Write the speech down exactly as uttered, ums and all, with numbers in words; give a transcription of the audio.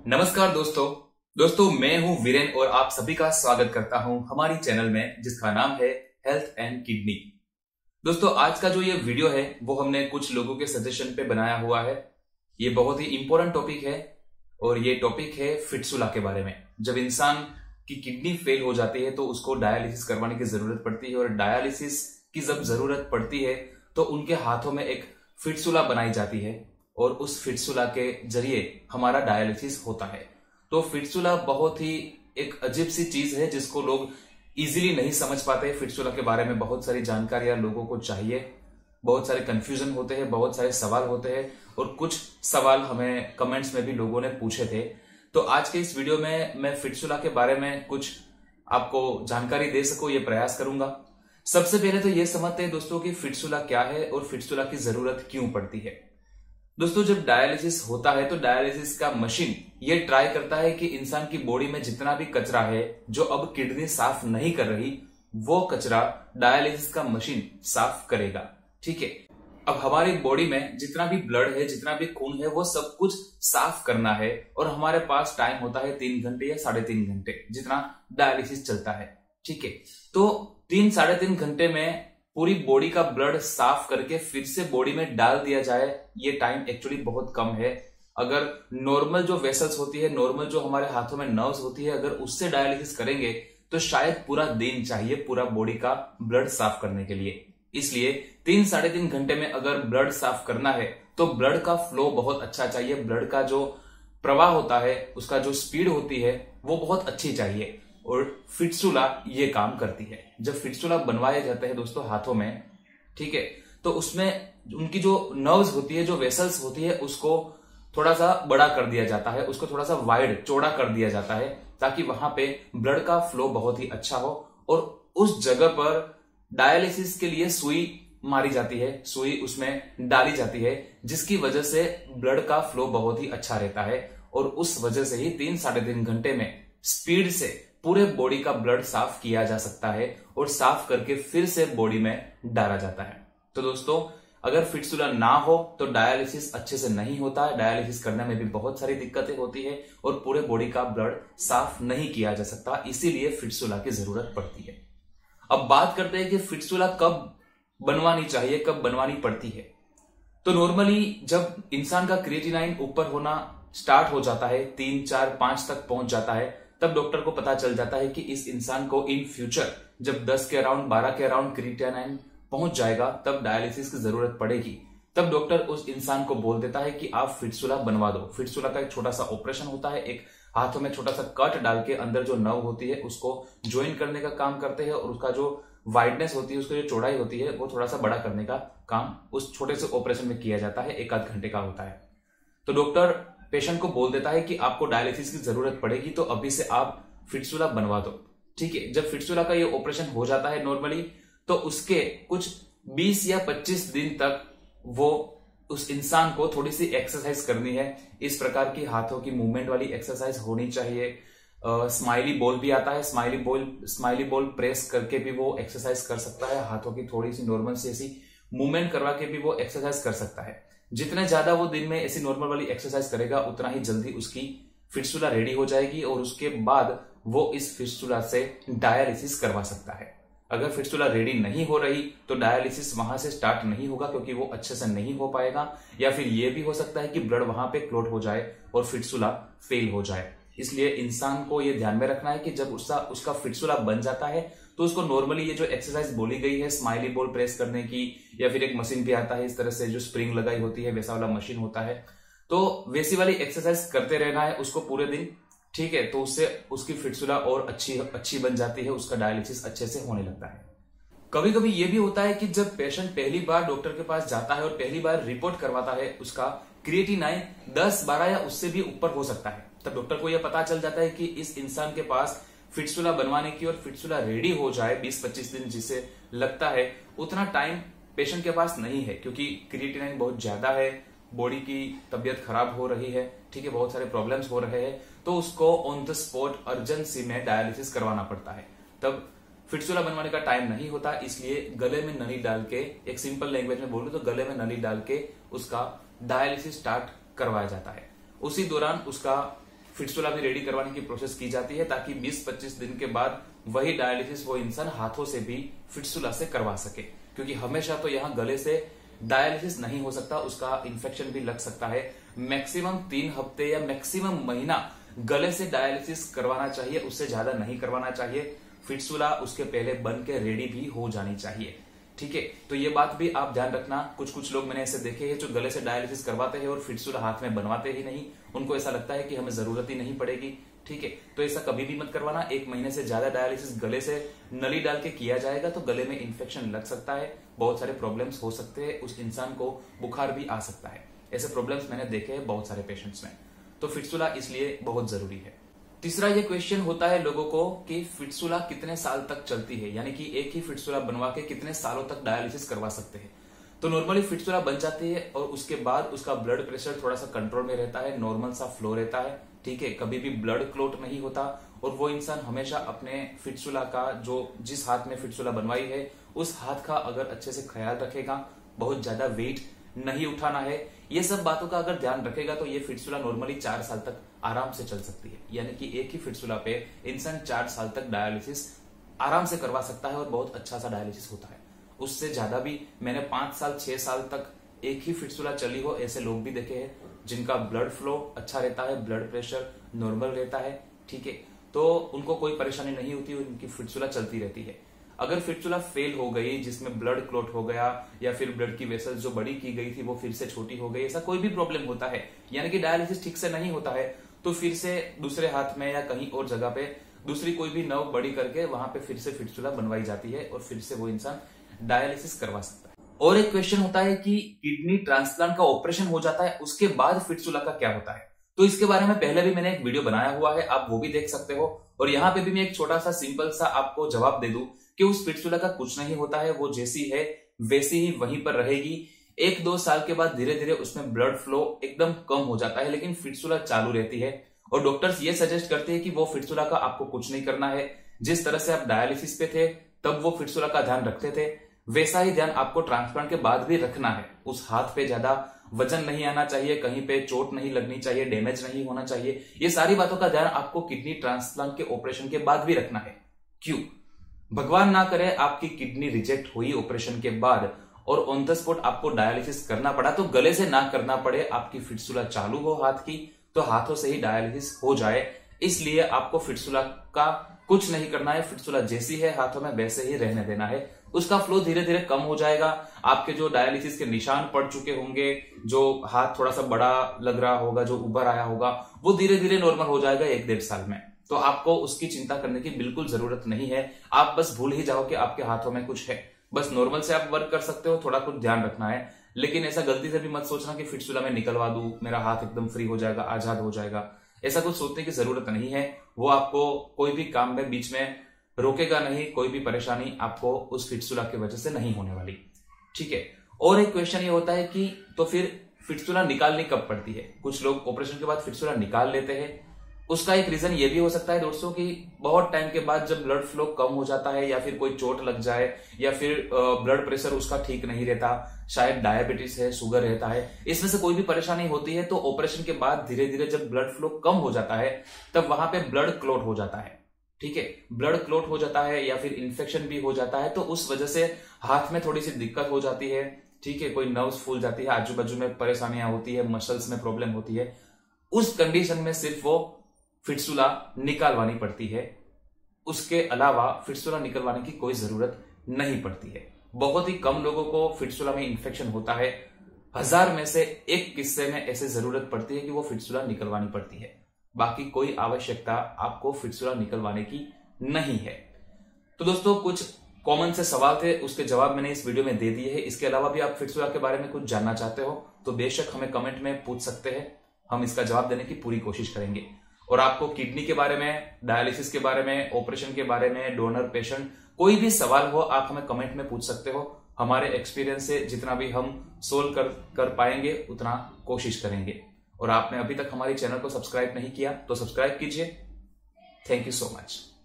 नमस्कार दोस्तों दोस्तों मैं हूं वीरेन और आप सभी का स्वागत करता हूं हमारी चैनल में जिसका नाम है हेल्थ एंड किडनी। दोस्तों आज का जो ये वीडियो है वो हमने कुछ लोगों के सजेशन पे बनाया हुआ है। ये बहुत ही इंपॉर्टेंट टॉपिक है और ये टॉपिक है फिटसुला के बारे में। जब इंसान की किडनी फेल हो जाती है तो उसको डायलिसिस करवाने की जरूरत पड़ती है और डायलिसिस की जब जरूरत पड़ती है तो उनके हाथों में एक फिटसुला बनाई जाती है और उस फिटसुला के जरिए हमारा डायलिसिस होता है। तो फिटसुला बहुत ही एक अजीब सी चीज है जिसको लोग इजीली नहीं समझ पाते। फिटसुला के बारे में बहुत सारी जानकारियां लोगों को चाहिए, बहुत सारे कंफ्यूजन होते हैं, बहुत सारे सवाल होते हैं और कुछ सवाल हमें कमेंट्स में भी लोगों ने पूछे थे। तो आज के इस वीडियो में मैं फिटसुला के बारे में कुछ आपको जानकारी दे सकूं ये प्रयास करूंगा। सबसे पहले तो ये समझते हैं दोस्तों कि फिटसुला क्या है और फिटसुला की जरूरत क्यों पड़ती है। दोस्तों जब डायलिसिस होता है तो डायलिसिस का मशीन ये ट्राई करता है कि इंसान की बॉडी में जितना भी कचरा है जो अब किडनी साफ नहीं कर रही वो कचरा डायलिसिस का मशीन साफ करेगा। ठीक है, अब हमारी बॉडी में जितना भी ब्लड है, जितना भी खून है, वो सब कुछ साफ करना है और हमारे पास टाइम होता है तीन घंटे या साढ़े तीन घंटे जितना डायलिसिस चलता है। ठीक है, तो तीन साढ़े तीन घंटे में पूरी बॉडी का ब्लड साफ करके फिर से बॉडी में डाल दिया जाए, ये टाइम एक्चुअली बहुत कम है। अगर नॉर्मल जो वेसल्स होती है, नॉर्मल जो हमारे हाथों में नर्व्स होती है, अगर उससे डायलिसिस करेंगे तो शायद पूरा दिन चाहिए पूरा बॉडी का ब्लड साफ करने के लिए। इसलिए तीन साढ़े तीन घंटे में अगर ब्लड साफ करना है तो ब्लड का फ्लो बहुत अच्छा चाहिए, ब्लड का जो प्रवाह होता है, उसका जो स्पीड होती है वो बहुत अच्छी चाहिए और फिटसुला ये काम करती है। जब फिटसुला बनवाए जाते हैं दोस्तों हाथों में, ठीक है, तो उसमें उनकी जो नर्व्स होती है, जो वेसल्स होती है, उसको थोड़ा सा बड़ा कर दिया जाता है, उसको थोड़ा सा वाइड चौड़ा कर दिया जाता है ताकि वहां पे ब्लड का फ्लो बहुत ही अच्छा हो और उस जगह पर डायलिसिस के लिए सुई मारी जाती है, सुई उसमें डाली जाती है जिसकी वजह से ब्लड का फ्लो बहुत ही अच्छा रहता है और उस वजह से ही तीन साढ़े तीन घंटे में स्पीड से पूरे बॉडी का ब्लड साफ किया जा सकता है और साफ करके फिर से बॉडी में डाला जाता है। तो दोस्तों अगर फिटसुला ना हो तो डायलिसिस अच्छे से नहीं होता है, डायलिसिस करने में भी बहुत सारी दिक्कतें होती है और पूरे बॉडी का ब्लड साफ नहीं किया जा सकता, इसीलिए फिटसुला की जरूरत पड़ती है। अब बात करते हैं कि फिटसुला कब बनवानी चाहिए, कब बनवानी पड़ती है। तो नॉर्मली जब इंसान का क्रिएटिनाइन ऊपर होना स्टार्ट हो जाता है, तीन चार पांच तक पहुंच जाता है, तब डॉक्टर को पता चल जाता है कि इस इंसान को इन फ्यूचर जब दस के अराउंड बारह के अराउंड क्रिएटिनाइन पहुंच जाएगा तब डायलिसिस की जरूरत पड़ेगी। तब डॉक्टर उस इंसान को बोल देता है कि आप फिटसुला बनवा दो। फिटसुला का एक छोटा सा ऑपरेशन होता है, एक हाथों में छोटा सा कट डाल के अंदर जो नर्व होती है उसको ज्वाइन करने का काम करते हैं और उसका जो वाइडनेस होती है, उसकी जो चौड़ाई होती है वो थोड़ा सा बड़ा करने का काम उस छोटे से ऑपरेशन में किया जाता है, एक आध घंटे का होता है। तो डॉक्टर पेशेंट को बोल देता है कि आपको डायलिसिस की जरूरत पड़ेगी तो अभी से आप फिटसुला बनवा दो। ठीक है, जब फिटसुला का ये ऑपरेशन हो जाता है नॉर्मली तो उसके कुछ बीस या पच्चीस दिन तक वो उस इंसान को थोड़ी सी एक्सरसाइज करनी है। इस प्रकार की हाथों की मूवमेंट वाली एक्सरसाइज होनी चाहिए। स्माइली बॉल भी आता है, smiley ball smiley ball press करके भी वो एक्सरसाइज कर सकता है, हाथों की थोड़ी सी नॉर्मल सी ऐसी मूवमेंट करवा के भी वो एक्सरसाइज कर सकता है। जितने ज्यादा वो दिन में ऐसी नॉर्मल वाली एक्सरसाइज करेगा उतना ही जल्दी उसकी फिटसुला रेडी हो जाएगी और उसके बाद वो इस फिटसुला से डायलिसिस करवा सकता है। अगर फिटसुला रेडी नहीं हो रही तो डायलिसिस वहां से स्टार्ट नहीं होगा क्योंकि वो अच्छे से नहीं हो पाएगा, या फिर ये भी हो सकता है कि ब्लड वहां पे क्लॉट हो जाए और फिटसुला फेल हो जाए। इसलिए इंसान को ये ध्यान में रखना है कि जब उसका उसका फिटसुला बन जाता है तो उसको नॉर्मली ये जो एक्सरसाइज बोली गई है स्माइली बॉल प्रेस करने की, या फिर एक मशीन भी आता है इस तरह से जो स्प्रिंग लगाई होती है वैसा वाला मशीन होता है, तो वैसी वाली एक्सरसाइज करते रहना है उसको पूरे दिन। ठीक है, तो उससे उसकी फिटसुला और अच्छी अच्छी बन जाती है, उसका डायलिसिस अच्छे से होने लगता है। कभी कभी ये भी होता है कि जब पेशेंट पहली बार डॉक्टर के पास जाता है और पहली बार रिपोर्ट करवाता है, उसका क्रिएटिनाइन दस बारह या उससे भी ऊपर हो सकता है, तब डॉक्टर को यह पता चल जाता है कि इस इंसान के पास फिटसुला बनवाने की और फिटसुला रेडी हो जाए बीस पच्चीस दिन जिसे लगता है उतना टाइम पेशेंट के पास नहीं है, क्योंकि क्रिएटिनाइन बहुत ज्यादा है, बॉडी की तबीयत खराब हो रही है, ठीक है, बहुत सारे प्रॉब्लम्स हो रहे हैं, तो उसको ऑन द स्पॉट अर्जेंसी में डायलिसिस करवाना पड़ता है। तब फिटसुला बनवाने का टाइम नहीं होता, इसलिए गले में नली डाल के, एक सिंपल लैंग्वेज में बोलूं तो गले में नली डाल के उसका डायलिसिस स्टार्ट करवाया जाता है। उसी दौरान उसका फिटसुला भी रेडी करवाने की प्रोसेस की जाती है, ताकि बीस पच्चीस दिन के बाद वही डायलिसिस वो इंसान हाथों से भी फिटसुला से करवा सके। क्योंकि हमेशा तो यहाँ गले से डायलिसिस नहीं हो सकता, उसका इन्फेक्शन भी लग सकता है। मैक्सिमम तीन हफ्ते या मैक्सिमम महीना गले से डायलिसिस करवाना चाहिए, उससे ज्यादा नहीं करवाना चाहिए। फिटसुला उसके पहले बन के रेडी भी हो जानी चाहिए। ठीक है, तो ये बात भी आप ध्यान रखना। कुछ कुछ लोग मैंने ऐसे देखे हैं जो गले से डायलिसिस करवाते हैं और फिटसुला हाथ में बनवाते ही नहीं। उनको ऐसा लगता है कि हमें जरूरत ही नहीं पड़ेगी। ठीक है, तो ऐसा कभी भी मत करवाना। एक महीने से ज्यादा डायलिसिस गले से नली डाल के किया जाएगा तो गले में इन्फेक्शन लग सकता है, बहुत सारे प्रॉब्लम्स हो सकते हैं, उस इंसान को बुखार भी आ सकता है। ऐसे प्रॉब्लम्स मैंने देखे हैं बहुत सारे पेशेंट्स में। तो फिटसुला इसलिए बहुत जरूरी है। तीसरा ये क्वेश्चन होता है लोगों को कि फिटसुला कितने साल तक चलती है, यानी कि एक ही फिटसुला बनवा के कितने सालों तक डायलिसिस करवा सकते हैं। तो नॉर्मली फिटसुला बन जाती है और उसके बाद उसका ब्लड प्रेशर थोड़ा सा कंट्रोल में रहता है, नॉर्मल सा फ्लो रहता है। ठीक है, कभी भी ब्लड क्लॉट नहीं होता और वो इंसान हमेशा अपने फिटसुला का जो जिस हाथ में फिटसुला बनवाई है उस हाथ का अगर अच्छे से ख्याल रखेगा, बहुत ज्यादा वेट नहीं उठाना है, ये सब बातों का अगर ध्यान रखेगा तो ये फिटसुला नॉर्मली चार साल तक आराम से चल सकती है। यानी कि एक ही फिटसुला पे इंसान चार साल तक डायलिसिस आराम से करवा सकता है और बहुत अच्छा सा डायलिसिस होता है। उससे ज्यादा भी मैंने पांच साल छह साल तक एक ही फिटसुला चली हो ऐसे लोग भी देखे हैं, जिनका ब्लड फ्लो अच्छा रहता है, ब्लड प्रेशर नॉर्मल रहता है। ठीक है, तो उनको कोई परेशानी नहीं होती, उनकी फिटसुला चलती रहती है। अगर फिटसुला फेल हो गई, जिसमें ब्लड क्लॉट हो गया या फिर ब्लड की वेसल्स जो बड़ी की गई थी वो फिर से छोटी हो गई, ऐसा कोई भी प्रॉब्लम होता है, यानी कि डायलिसिस ठीक से नहीं होता है, तो फिर से दूसरे हाथ में या कहीं और जगह पे दूसरी कोई भी नर्व बड़ी करके वहां पे फिर से फिटसुला बनवाई जाती है और फिर से वो इंसान डायलिसिस करवा सकता है। और एक क्वेश्चन होता है कि किडनी ट्रांसप्लांट का ऑपरेशन हो जाता है, उसके बाद फिटसुला का क्या होता है। तो इसके बारे में पहले भी मैंने एक वीडियो बनाया हुआ है, आप वो भी देख सकते हो। और यहाँ पे भी मैं एक छोटा सा सिंपल सा आपको जवाब दे दूं कि उस फिटसुला का कुछ नहीं होता है, वो जैसी है वैसी ही वहीं पर रहेगी। एक दो साल के बाद धीरे धीरे उसमें ब्लड फ्लो एकदम कम हो जाता है, लेकिन फिटसुला चालू रहती है। और डॉक्टर्स ये सजेस्ट करते हैं कि वो फिटसुला का आपको कुछ नहीं करना है। जिस तरह से आप डायलिसिस पे थे तब वो फिटसुला का ध्यान रखते थे, वैसा ही ध्यान आपको ट्रांसप्लांट के बाद भी रखना है। उस हाथ पे ज्यादा वजन नहीं आना चाहिए, कहीं पे चोट नहीं लगनी चाहिए, डैमेज नहीं होना चाहिए। ये सारी बातों का ध्यान आपको किडनी ट्रांसप्लांट के ऑपरेशन के बाद भी रखना है। क्यों? भगवान ना करे आपकी किडनी रिजेक्ट हुई ऑपरेशन के बाद और ऑन द स्पॉट आपको डायलिसिस करना पड़ा, तो गले से ना करना पड़े, आपकी फिटसुला चालू हो हाथ की तो हाथों से ही डायलिसिस हो जाए। इसलिए आपको फिटसुला का कुछ नहीं करना है, फिटसुला जैसी है हाथों में वैसे ही रहने देना है। उसका फ्लो धीरे धीरे कम हो जाएगा, आपके जो डायलिसिस के निशान पड़ चुके होंगे, जो हाथ थोड़ा सा बड़ा लग रहा होगा, जो उभर आया होगा, वो धीरे धीरे नॉर्मल हो जाएगा एक डेढ़ साल में। तो आपको उसकी चिंता करने की बिल्कुल जरूरत नहीं है। आप बस भूल ही जाओ कि आपके हाथों में कुछ है, बस नॉर्मल से आप वर्क कर सकते हो, थोड़ा कुछ ध्यान रखना है। लेकिन ऐसा गलती से भी मत सोचना कि फिटसुला में निकलवा दूं, मेरा हाथ एकदम फ्री हो जाएगा, आजाद हो जाएगा। ऐसा कुछ सोचने की जरूरत नहीं है। वो आपको कोई भी काम में बीच में रोकेगा नहीं, कोई भी परेशानी आपको उस फिटसुला की वजह से नहीं होने वाली। ठीक है, और एक क्वेश्चन ये होता है कि तो फिर फिटसुला निकालनी कब पड़ती है। कुछ लोग ऑपरेशन के बाद फिटसुला निकाल लेते हैं। उसका एक रीजन ये भी हो सकता है दोस्तों कि बहुत टाइम के बाद जब ब्लड फ्लो कम हो जाता है या फिर कोई चोट लग जाए या फिर ब्लड प्रेशर उसका ठीक नहीं रहता, शायद डायबिटीज है, शुगर रहता है, इसमें से कोई भी परेशानी होती है, तो ऑपरेशन के बाद धीरे धीरे जब ब्लड फ्लो कम हो जाता है तब वहां पे ब्लड क्लॉट हो जाता है। ठीक है, ब्लड क्लॉट हो जाता है या फिर इन्फेक्शन भी हो जाता है, तो उस वजह से हाथ में थोड़ी सी दिक्कत हो जाती है। ठीक है, कोई नर्व्स फूल जाती है, आजू बाजू में परेशानियां होती है, मसल्स में प्रॉब्लम होती है। उस कंडीशन में सिर्फ वो फिटसुला निकालवानी पड़ती है, उसके अलावा फिटसुला निकलवाने की कोई जरूरत नहीं पड़ती है। बहुत ही कम लोगों को फिटसुला में इन्फेक्शन होता है, हजार में से एक किस्से में ऐसे जरूरत पड़ती है कि वो फिटसुला निकलवानी पड़ती है। बाकी कोई आवश्यकता आपको फिटसुला निकलवाने की नहीं है। तो दोस्तों कुछ कॉमन से सवाल थे, उसके जवाब मैंने इस वीडियो में दे दिए हैं। इसके अलावा भी आप फिटसुला के बारे में कुछ जानना चाहते हो तो बेशक हमें कमेंट में पूछ सकते हैं, हम इसका जवाब देने की पूरी कोशिश करेंगे। और आपको किडनी के बारे में, डायलिसिस के बारे में, ऑपरेशन के बारे में, डोनर पेशेंट, कोई भी सवाल हो आप हमें कमेंट में पूछ सकते हो। हमारे एक्सपीरियंस से जितना भी हम सोल्व कर कर पाएंगे उतना कोशिश करेंगे। और आपने अभी तक हमारे चैनल को सब्सक्राइब नहीं किया तो सब्सक्राइब कीजिए। Thank you so much.